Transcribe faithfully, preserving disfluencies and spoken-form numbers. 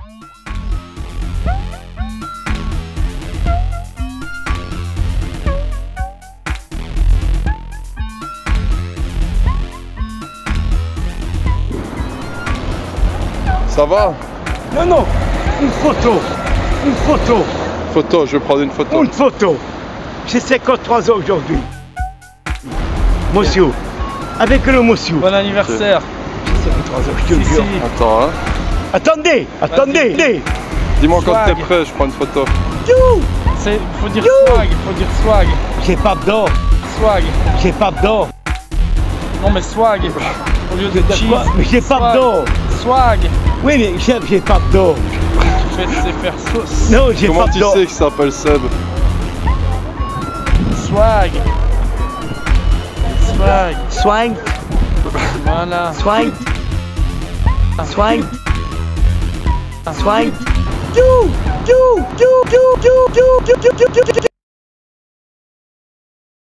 Ça va? Non, non, une photo, une photo. Photo, je vais prendre une photo. Une photo. J'ai cinquante-trois ans aujourd'hui. Monsieur, avec le monsieur. Bon anniversaire. J'ai cinquante-trois ans, je te le Si, jure. si. Attends, hein. Attendez, attendez, attendez. Dis-moi quand Swag. t'es prêt, je prends une photo. You, C'est, faut dire You. swag, faut dire swag. j'ai pas d'or, Swag. j'ai pas d'or. Non mais swag. Au lieu de cheese. Mais j'ai pas swag. d'or. Swag. Oui, mais j'ai j'ai pas d'or. Tu fais c'est faire sauce. Non, j'ai Comment pas tu d'or. sais qu'il s'appelle Seb? Swag. Swag. Swing, Voilà. swing, swing, swing. You, you, you, you, you, you, you, you, you, you,